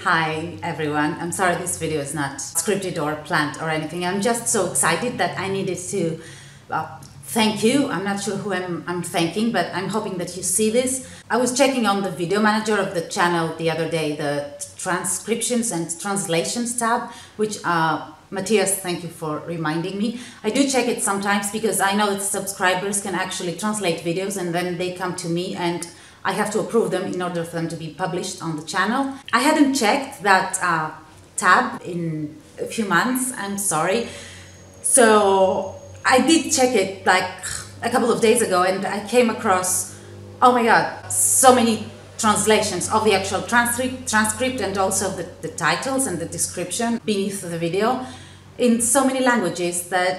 Hi everyone, I'm sorry this video is not scripted or planned or anything. I'm just so excited that I needed to thank you. I'm not sure who I'm thanking, but I'm hoping that you see this. I was checking on the video manager of the channel the other day, the transcriptions and translations tab, which Matthias, thank you for reminding me. I do check it sometimes because I know that subscribers can actually translate videos and then they come to me and I have to approve them in order for them to be published on the channel. I hadn't checked that tab in a few months, I'm sorry. So I did check it like a couple of days ago and I came across, oh my god, so many translations of the actual transcript and also the titles and the description beneath the video in so many languages that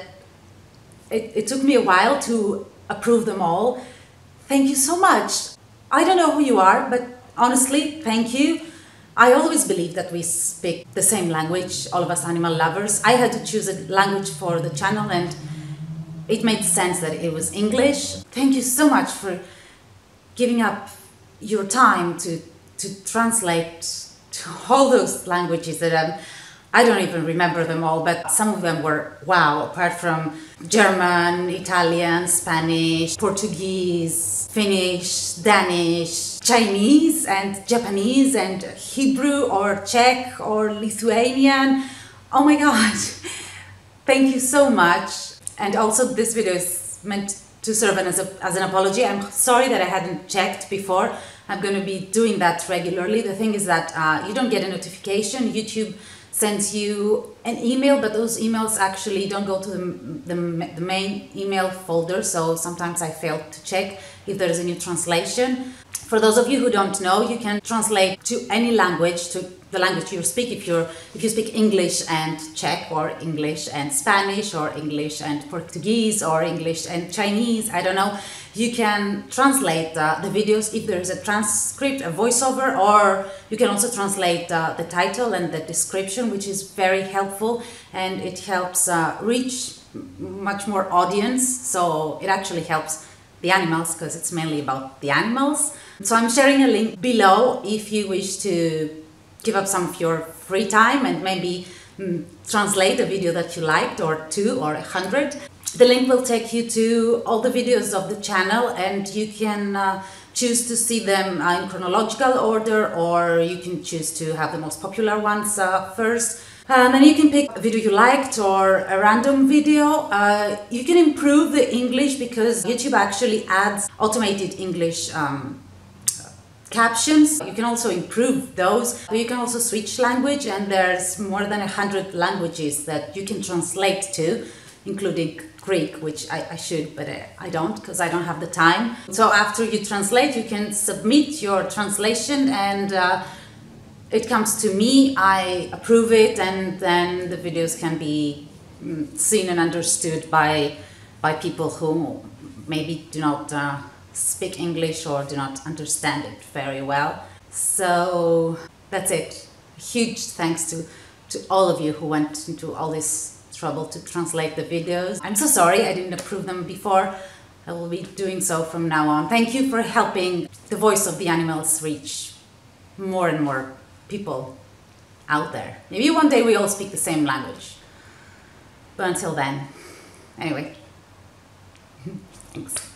it took me a while to approve them all. Thank you so much. I don't know who you are, but honestly, thank you. I always believe that we speak the same language, all of us animal lovers. I had to choose a language for the channel and it made sense that it was English. Thank you so much for giving up your time to translate to all those languages that I don't even remember them all, but some of them were wow, apart from German, Italian, Spanish, Portuguese, Finnish, Danish, Chinese and Japanese and Hebrew or Czech or Lithuanian. Oh my god, thank you so much. And also this video is meant to serve as an apology. I'm sorry that I hadn't checked before. I'm going to be doing that regularly. The thing is that you don't get a notification. YouTube sends you an email, but those emails actually don't go to the main email folder, so sometimes I fail to check if there is a new translation. For those of you who don't know, you can translate to any language, to the language you speak. If you speak English and Czech, or English and Spanish, or English and Portuguese, or English and Chinese, I don't know, you can translate the videos if there is a transcript, a voiceover, or you can also translate the title and the description, which is very helpful and it helps reach much more audience. So it actually helps the animals because it's mainly about the animals. So I'm sharing a link below if you wish to give up some of your free time and maybe translate a video that you liked, or 2 or 100. The link will take you to all the videos of the channel and you can choose to see them in chronological order, or you can choose to have the most popular ones first. And then you can pick a video you liked or a random video. You can improve the English because YouTube actually adds automated English captions. You can also improve those. You can also switch language, and there's more than 100 languages that you can translate to, including Greek, which I should, but I don't because I don't have the time. So after you translate, you can submit your translation and it comes to me, I approve it, and then the videos can be seen and understood by people who maybe do not speak English or do not understand it very well. So that's it. Huge thanks to all of you who went into all this trouble to translate the videos. I'm so sorry I didn't approve them before. I will be doing so from now on. Thank you for helping the voice of the animals reach more and more people out there. Maybe one day we all speak the same language. But until then, anyway, thanks.